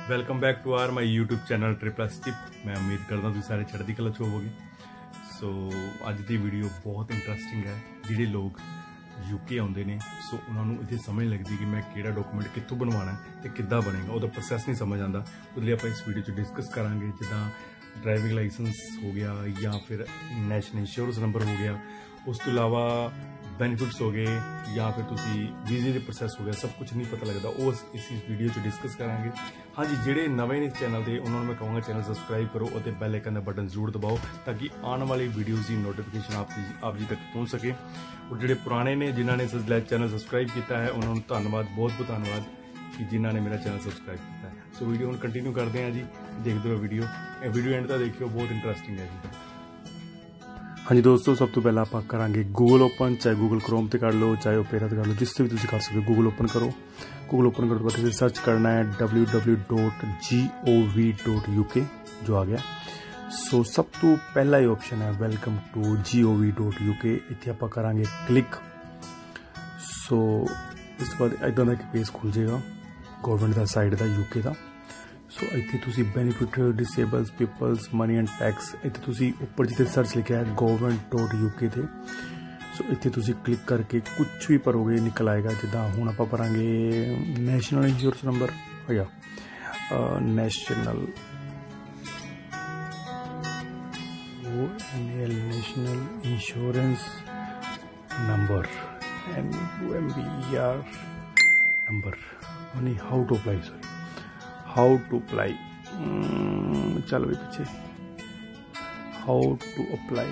Welcome back to our my YouTube channel triple tip. मैं उम्मीद करदा तुसीं सारे चढ़दी कला च होवोगे। सो अज दी वीडियो बहुत इंटरस्टिंग है। जिहड़े लोग यूके आउंदे ने सो उन्होंने इत्थे समझ लगती कि मैं किहड़ा डॉक्यूमेंट कित्थों बनवाना है तो किद्दां बनेगा, उहदा प्रोसैस नहीं समझ आंदा। उहदे लई आपां इस वीडियो च डिस्कस करांगे। जिद्दां ड्राइविंग लाइसेंस हो गया या फिर नैशनल इंश्योरेंस नंबर हो गया, उस तो इलावा बेनीफिट्स हो गए या फिर तुसी वीजे के प्रोसैस हो गया, सब कुछ नहीं पता लगता वो इस वीडियो च डिस्कस करांगे। हाँ जी, जेडे नवे ने इस चैनल के उन्होंने मैं कहूँगा चैनल सबसक्राइब करो और बैल आइकन का बटन जरूर दबाओ ताकि आने वाली वीडियोज़ की नोटिफिकेशन आप जी तक पहुँच सके। और जोड़े पुराने ने जिन्होंने चैनल सबसक्राइब किया है उन्होंने धन्यवाद, बहुत बहुत धन्यवाद कि जिन्होंने मेरा चैनल सबसक्राइब किया है। सो वीडियो हम कंटिन्यू करते हैं जी, देखते हो वीडियो एंड तक देखियो, बहुत इंटरस्टिंग है जी। हाँ जी दोस्तों, सब तो पहले आप करांगे गूगल ओपन, चाहे गूगल क्रोम से कर लो चाहे ओपेरा से कर लो, जिससे भी तुम कर सकते हो। गूगल ओपन करो, गूगल ओपन करो तो बाद सर्च करना है www.gov.uk जो आ गया। सो सब तो पहला ही ऑप्शन है वेलकम टू gov.uk, इतने आप करांगे क्लिक। सो इस बाद इदा का पेज खुल जाएगा गवर्नमेंट का साइड का यूके का। सो इतने तुसी benefit disables peoples money and tax, इतने तुसी ऊपर जितने सर्च लिखा है government.uk थे। सो इतने तुसी क्लिक करके कुछ भी भरोगे निकल आएगा। जिदा हुण आपां भरांगे नैशनल इंश्योरेंस नंबर हो गया, national insurance number NUMBER number, how to apply, sorry how to apply, चलो भी पीछे, how to apply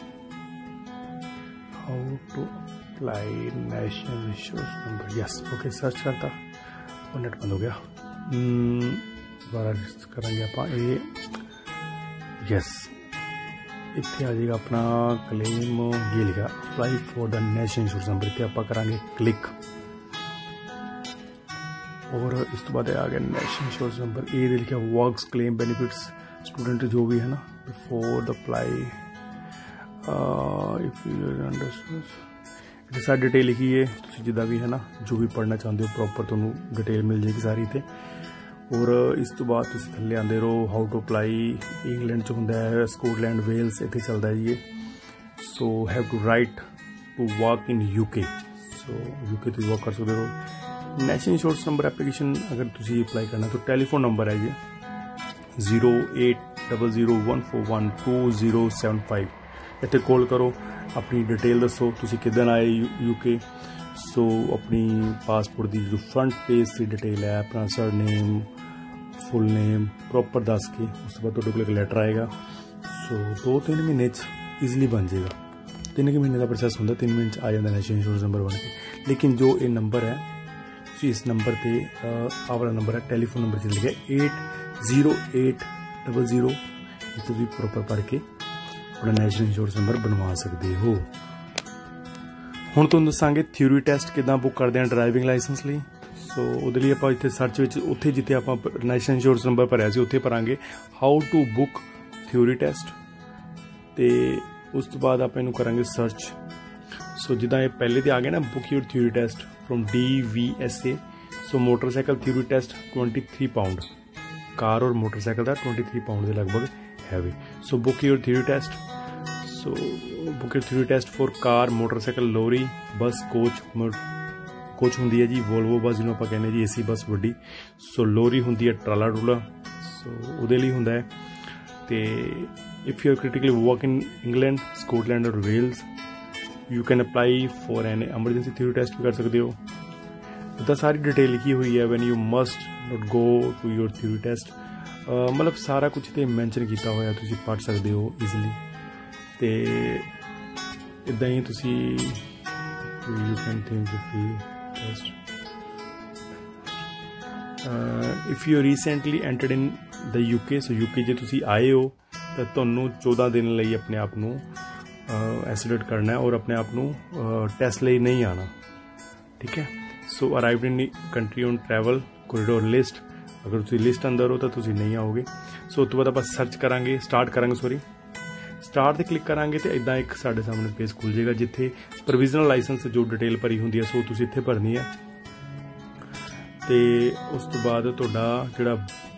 national insurance number, yes okay. Search करता और नेट बंद हो गया। दोबारा करेंगे आप यस, इतने आ जाएगा अपना क्लेम, ये लिखा apply for the national insurance number, इतने आप करांगे क्लिक। और इस तो बाद आ गया नेशनल इंश्योरेंस नंबर, ये लिखा वर्क्स क्लेम बेनिफिट्स स्टूडेंट जो भी है ना, before the apply if you understand, सारी डिटेल लिखी है। तुम जिदा भी है ना जो भी पढ़ना चाहते हो प्रॉपर तुहानू डिटेल मिल जाएगी सारी इतने। और इस तो बाद तुम थले आते रहो, हाउ टू अप्लाई इंग्लैंड च होंदा है, स्कॉटलैंड वेल्स इतने चलता है ये। So have to right to work in UK, so UK तुम वर्क कर सकते हो। नेशनल इंश्योरेंस नंबर एप्लीकेशन अगर तुम अप्लाई करना तो टेलीफोन नंबर है ये 080014120075, इतने कॉल करो, अपनी डिटेल दसो तुम किदन आए यूके। सो अपनी पासपोर्ट की जो फ्रंट पेज की डिटेल है, अपना surname full name proper दस के, उस बाद तो एक लैटर आएगा। सो 2-3 महीने ईजिली बन जाएगा। 3 महीने का प्रोसैस होंगे, 3 महीने आ जाता नेशनल इंश्योरेंस नंबर बन के। लेकिन जो ये नंबर है इस नंबर पे वाला नंबर है टेलीफोन नंबर से लिखा 80800, इसे भी प्रॉपर पढ़ के अपना नेशनल इंश्योरेंस नंबर बनवा सकते हो। हुण तुहानूं दसांगे थ्योरी टेस्ट किदां बुक करते हैं ड्राइविंग लाइसेंस लिए। सो उहदे लई आपां इत्थे सर्च विच उत्थे जिथे आपां नेशनल इंश्योरेंस नंबर भरिया सी उत्थे भरांगे how to book theory test, ते उस तो बाद आपां इहनूं करांगे सर्च। सो जिदा ये पहले तो आ गया ना book your theory test from DVSA। So motorcycle theory test 23 pound, car और मोटरसाइकिल का 23 पाउंड के लगभग heavy. So book your theory test, so book your theory test for car motorcycle lorry bus coach होंगी है जी Volvo bus जिन्होंने आप कहने जी AC बस वड्डी। सो लोरी होंगी है ट्राला टूला, सो उहदे लई हुंदा है। ते if you are critically work in England Scotland और Wales you can apply for an emergency theory test भी कर सकते हो। इतना सारी डिटेल लिखी हुई है, when you must not go to your theory test, मतलब सारा कुछ इतने मैंशन किया हुआ, तुम पढ़ सकते हो ईजिली। तो इदा ही तुम you can think test if you recently entered in the UK. So UK जो तुम आए हो तो तुहानू 14 दिन लिए अपने आप को आइसोलेट करना है और अपने आप को टेस्ट लिए नहीं आना, ठीक है। So arrived in country on travel corridor list, अगर तुम लिस्ट अंदर हो तो तुम नहीं आओगे। सो उस तो बाद आप सर्च करांगे, स्टार्ट से क्लिक करांगे तो इदा एक साढ़े सामने पेज खुल जाएगा जिथे प्रोविजनल लाइसेंस जो डिटेल भरी होंगी है। सो तुम इत्थे भरनी है। तो उस तो बाद तुहाडा जिहड़ा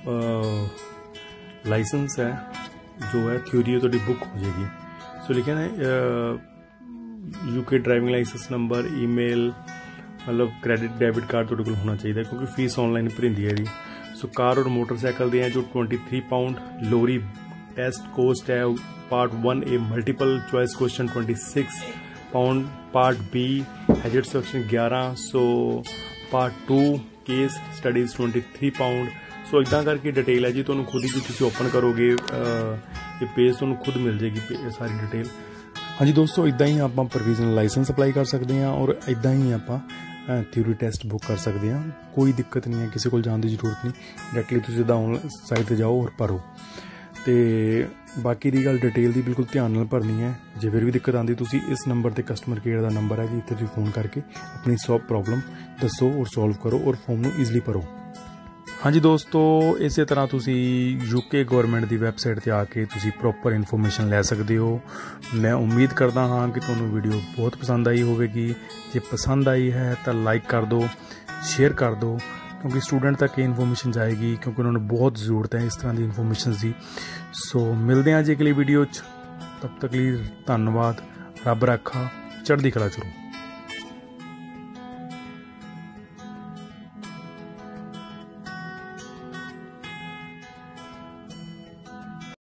लाइसेंस है जो है थ्योरी तुहाडी बुक हो जाएगी। सो लिखा है UK driving licence number, email, मतलब क्रेडिट डेबिट कार्ड तुहाडे कोल होना चाहिए क्योंकि फीस ऑनलाइन भरिंदी है जी। सो कार और मोटरसाइकिल दे हैं जो 23 पाउंड। लोरी टेस्ट कोस्ट है part 1A multiple choice question 26 pound. Part B hazard section 11। So part 2 case studies 23 pound. So इदा करके डिटेल है जी, तुहानूं खुद ही जो तुसीं ओपन करोगे ये पेज तुहानूं खुद मिल जाएगी सारी डिटेल। हाँ जी दोस्तों, इदा ही आप प्रोविजनल लाइसेंस अप्लाई कर सकते हैं और इदा ही आप थ्योरी टेस्ट बुक कर सकते हैं। कोई दिक्कत नहीं है, किसी को जाने की जरूरत नहीं, डायरैक्टली तुसीं सीधा ऑनलाइन साइट पर जाओ और भरो। तो बाकी की गल डिटेल की बिल्कुल ध्यान नाल भरनी है। जे फिर भी दिक्कत आती तुसीं इस नंबर पर कस्टमर केयर का नंबर है जी, इत्थे तुसीं फोन करके अपनी प्रॉब्लम दसो और सॉल्व करो और फॉर्म नूं ईजली भरो। हाँ जी दोस्तों, इस तरह तुसीं यूके गवर्नमेंट की वैबसाइट पर आके तुसीं प्रॉपर इन्फॉर्मेशन लै सकते हो। मैं उम्मीद करता हाँ कि तुहानूं वीडियो बहुत पसंद आई होगी। जे पसंद आई है तो लाइक कर दो, शेयर कर दो, क्योंकि स्टूडेंट तक ये इन्फॉर्मेशन जाएगी, क्योंकि उन्होंने बहुत ज़रूरत है इस तरह की इन्फॉर्मेशन की। सो मिलते हैं जी अगली वीडियो, तब तक लिए धन्यवाद। रब रखा, चढ़दी कला चलो।